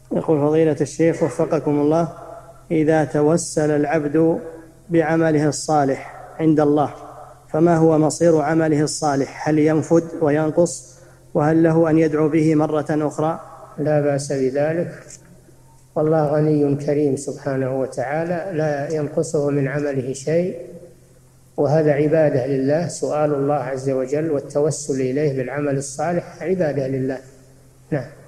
يقول فضيلة الشيخ وفقكم الله: إذا توسل العبد بعمله الصالح عند الله فما هو مصير عمله الصالح؟ هل ينفد وينقص؟ وهل له أن يدعو به مرة أخرى؟ لا بأس بذلك، والله غني كريم سبحانه وتعالى، لا ينقصه من عمله شيء، وهذا عبادة لله. سؤال الله عز وجل والتوسل إليه بالعمل الصالح عبادة لله. نعم.